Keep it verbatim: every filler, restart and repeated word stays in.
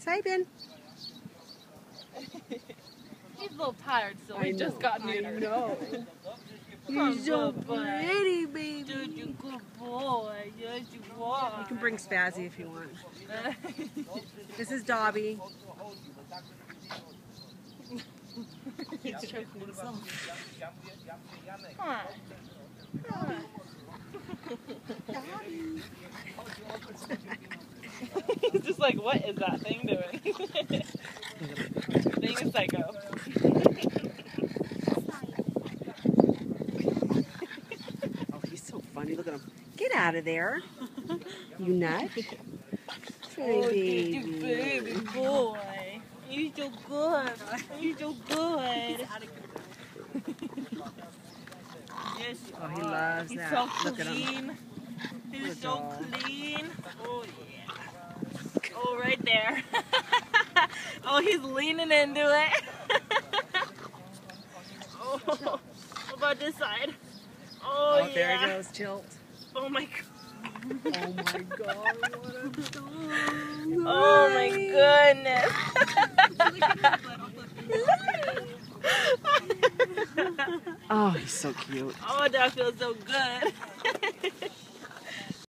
Cyben. He's a little tired still. He just got neutered. I know. You're so pretty, baby. Dude, you're a good boy. Yes, you are. You can bring Spazzy if you want. This is Dobby. He's choking himself. Come on. Come on. He's just like, what is that thing doing? Being a psycho. Oh, he's so funny. Look at him. Get out of there. You nut. Oh, baby. You baby boy. You're so good. You're so good. Yes, you Oh, he are. loves He's that. so Look at him. clean. He's Good so dog. clean. Oh, yeah. Oh, right there. Oh, he's leaning into it. Oh, what about this side? Oh, Oh, there yeah. he goes. Tilt. Oh, my God. Oh, my God. What a dog. Oh, my goodness. Oh, he's so cute. Oh, that feels so good.